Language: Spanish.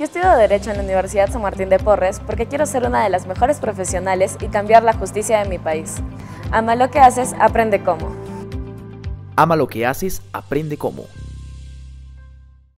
Yo estudio Derecho en la Universidad San Martín de Porres porque quiero ser una de las mejores profesionales y cambiar la justicia de mi país. Ama lo que haces, aprende cómo. Ama lo que haces, aprende cómo.